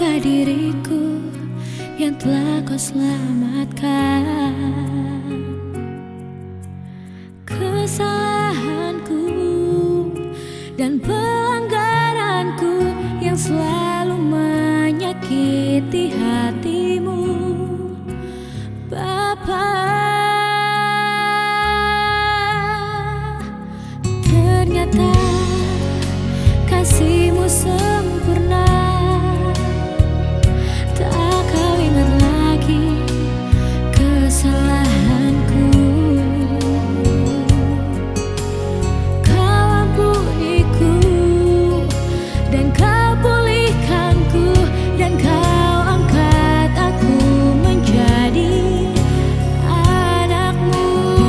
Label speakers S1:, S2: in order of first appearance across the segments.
S1: diriku yang telah kau selamatkan. Kesalahanku dan pelanggaranku yang selalu menyakiti hatimu, Bapa. Ternyata kasih-Mu sempurna, tak kau ingat lagi kesalahanku. Kau ampuniku dan kau pulihkanku, dan kau angkat aku menjadi anak-Mu.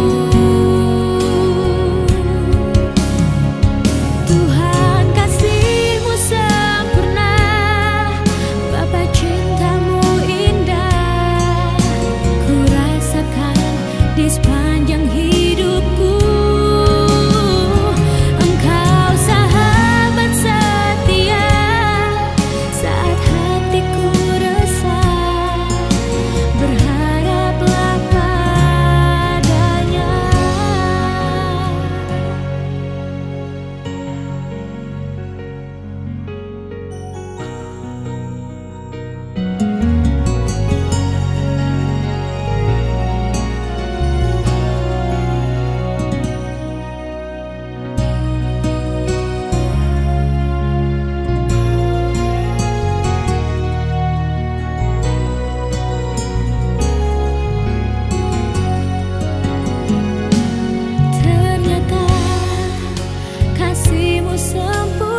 S1: Tuhan, kasih-Mu sempurna, Bapa, cinta-Mu indah, ku rasakan di sepanjang hidupku. Engkau sahabat setia saat hatiku resah, berharaplah padanya. Ternyata kasih-Mu sempurna,